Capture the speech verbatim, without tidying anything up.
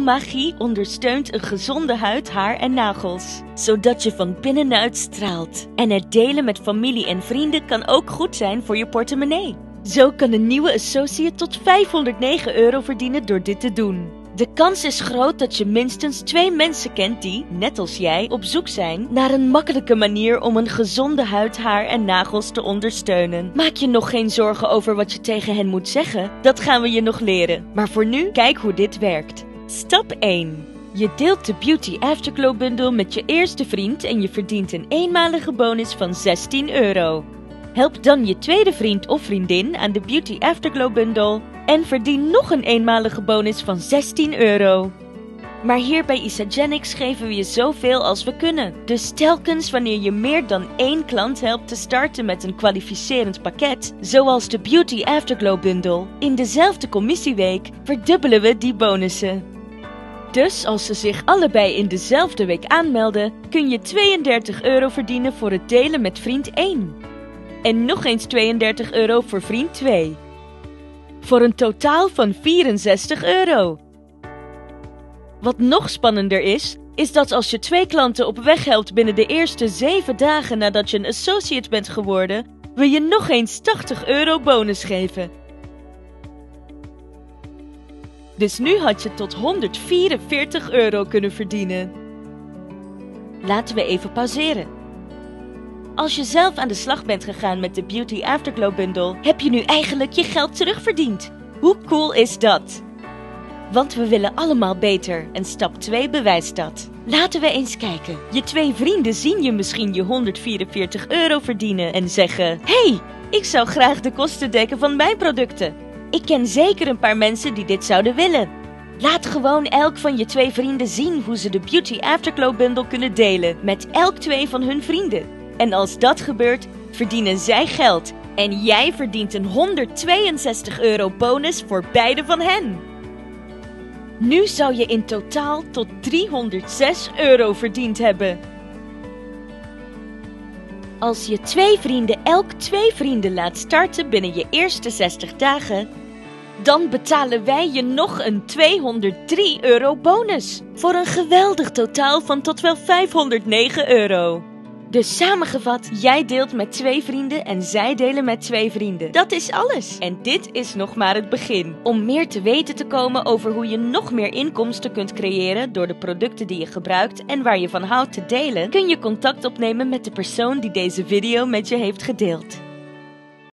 Bio-magie ondersteunt een gezonde huid, haar en nagels, zodat je van binnenuit straalt. En het delen met familie en vrienden kan ook goed zijn voor je portemonnee. Zo kan een nieuwe associate tot vijfhonderdnegen euro verdienen door dit te doen. De kans is groot dat je minstens twee mensen kent die, net als jij, op zoek zijn naar een makkelijke manier om een gezonde huid, haar en nagels te ondersteunen. Maak je nog geen zorgen over wat je tegen hen moet zeggen, dat gaan we je nog leren. Maar voor nu, kijk hoe dit werkt. Stap één. Je deelt de Beauty Afterglow bundle met je eerste vriend en je verdient een eenmalige bonus van zestien euro. Help dan je tweede vriend of vriendin aan de Beauty Afterglow bundle en verdien nog een eenmalige bonus van zestien euro. Maar hier bij Isagenix geven we je zoveel als we kunnen. Dus telkens wanneer je meer dan één klant helpt te starten met een kwalificerend pakket, zoals de Beauty Afterglow bundle, in dezelfde commissieweek verdubbelen we die bonussen. Dus als ze zich allebei in dezelfde week aanmelden, kun je tweeëndertig euro verdienen voor het delen met vriend één. En nog eens tweeëndertig euro voor vriend twee. Voor een totaal van vierenzestig euro. Wat nog spannender is, is dat als je twee klanten op weg helpt binnen de eerste zeven dagen nadat je een associate bent geworden, we je nog eens tachtig euro bonus geven. Dus nu had je tot honderdvierenveertig euro kunnen verdienen. Laten we even pauzeren. Als je zelf aan de slag bent gegaan met de Beauty Afterglow bundle, heb je nu eigenlijk je geld terugverdiend. Hoe cool is dat? Want we willen allemaal beter en stap twee bewijst dat. Laten we eens kijken. Je twee vrienden zien je misschien je honderdvierenveertig euro verdienen en zeggen: hey, ik zou graag de kosten dekken van mijn producten. Ik ken zeker een paar mensen die dit zouden willen. Laat gewoon elk van je twee vrienden zien hoe ze de Beauty Afterglow bundle kunnen delen met elk twee van hun vrienden. En als dat gebeurt, verdienen zij geld en jij verdient een honderdtweeënzestig euro bonus voor beide van hen. Nu zou je in totaal tot driehonderdzes euro verdiend hebben. Als je twee vrienden elk twee vrienden laat starten binnen je eerste zestig dagen, dan betalen wij je nog een tweehonderddrie euro bonus. Voor een geweldig totaal van tot wel vijfhonderdnegen euro. Dus samengevat, jij deelt met twee vrienden en zij delen met twee vrienden. Dat is alles. En dit is nog maar het begin. Om meer te weten te komen over hoe je nog meer inkomsten kunt creëren door de producten die je gebruikt en waar je van houdt te delen, kun je contact opnemen met de persoon die deze video met je heeft gedeeld.